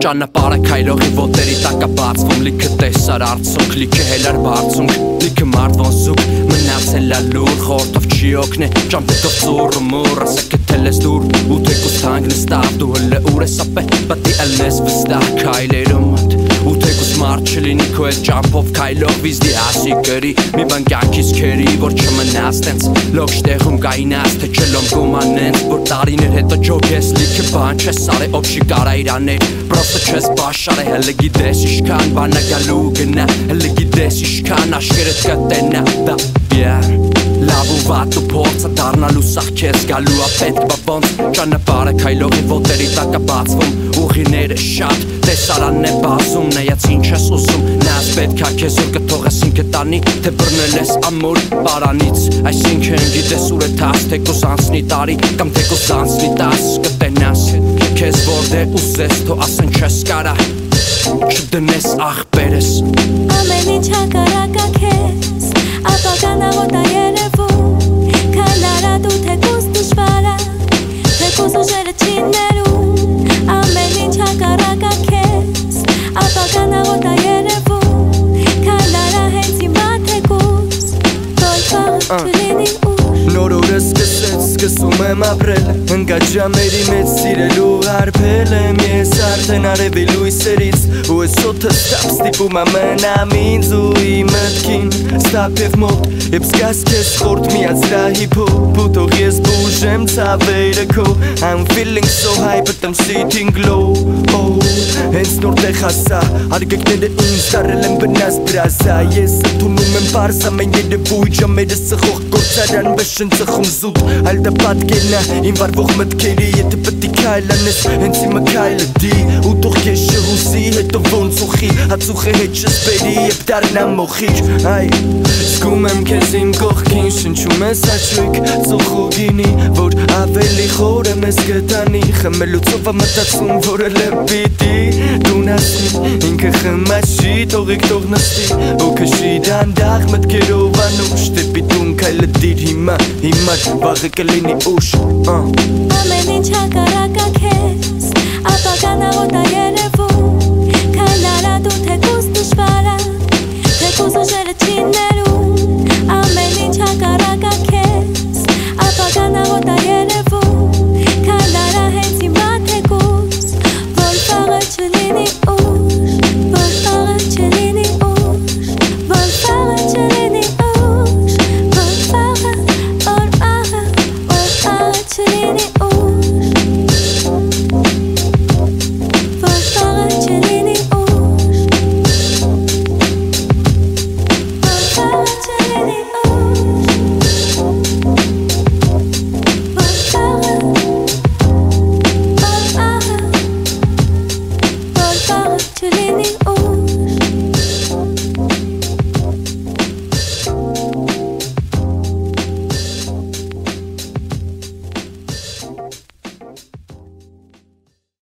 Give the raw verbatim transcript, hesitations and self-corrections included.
Ճանապարհը քայլողի ոտերի տակ է բացվում Լիքը տեսար արցունք, լիքը հելար բարձունք Լիքը մարդ ոնց զուգ, մնացել է լուր Խորտով չի օգնե, ճամպետով ծուռ մուռ Ասա կթել ես դուր, ու թեկուս թանկ նստավ Դու հլը ուր ես ապե, պատի ելնես վստահ քայլերում մտ Ու թեկուս մարդ չլինի քո հետ ճամպով քայլող Վիզդի հասի կրի, մի բան կյանքիս քերի Որ չմնաս տենց, լոք շտեղում կայնաս Թե չլոմ կոմանենց, որ տարիներ հետո ջոգես Լիքը բան չես արե, ով չի կարա իր աներ Պրոստը չես բաշար է, հլը գիտես իշքան Բանա գալու գնա, հլը գիտես իշքան Աշկերըտ կտենա, դա, yeah Լավ ու վատ ու փորձը դառնալու սաղ քեզ գալու ա պետք բա ոնց Ճանապարհը քայլողի ոտերի տակ է բացվում Ուղիները շատ տեսարանն է բացում Նայած ինչ ես ուզում Նայած պետք ա քեզ որ կթողես ինքդ տանի Թե բռնել ես ամուր պարանից Այսինքն գիտես ուր է թաս Թեկուս անցնի տարի կամ թեկուս անցնի տաս Կտենաս քեզ որտեղ ուզես Թո ասեն չես կարա Չդնես աղբերես Ամեն ինչ հակառակ ա քեզ Ապագան աղոտ ա երևում Քանդարա դու թեկուս դժվար ա Թեկուս ուժերը չի ներում Ամեն ինչ հակառակ ա քեզ Ապագան աղոտ ա երևում Քանդարա հենց հիմա թեկուս Որ վաղը չլինի ուր Նոր օրը սկսեց, սկսում եմ ապրել Ընկա ժամերի մեջ սիրելու հարբել եմ Ես արդեն արևի լույսերից Ու ես օդը ստապ ստիպում ամենամ ինձ ու իմ մտքին Ստապ և մոտ, եբ զգաս քեզ խորդ միացրա հիփոփ Ու թող ես բուժեմ ցավերը քո I'm feeling so high but I'm sitting low Oh, հենց նոր տեղ հասա Արգեկները ինձ դարել են բնաս բրազա Ես ընդունում եմ պարզ ամեն երևույթ Ժամերը սխող գործարան վշն ծխում զուտ Այլ դա պատկերնա իմ վարվող մտքերի Եթե պտի քայլ անես հենց իմը քայլը դի Ու թող քեզ շհուսի հետո ոնց ուխի Հացուխը հետ չսպերի եբ դարնա մոխիչ Այ զգում եմ քեզ իմ կողքին Շնչում ես աչույք ծուխ ու գինի Որ ավելի խոր եմ ես գտանի Խմելուցով ամտացում որը լպիտի Դուն ասնի ինքը խմաշի Թողիկ թող նստի ու քշի դանդաղ մտքերով անուշ Դեպի տուն քայլը դիր հիմա Հիմար վաղը կլինի ուշ Ամեն ինչ հակառակ ա քեզ Ապագան աղոտ ա երևում Քանդարա դու թեկուս դժվար ա Թեկուս ուժերը չի ներում Ամեն ինչ հակառակ ա քեզ Ապագան աղոտ ա երևում Քանդարա հենց հիմա թեկուս Որ վաղը չլինի ուշ Որ վաղը չլինի ուշ Որ վաղը չլինի ուշ Որ վաղը, որ վաղը, որ վաղը չլինի ուշ Որ վաղը չլինի ուշ Որ վաղը չլինի ուշ Որ վաղը, որ վաղը, որ վաղը չլինի ուշ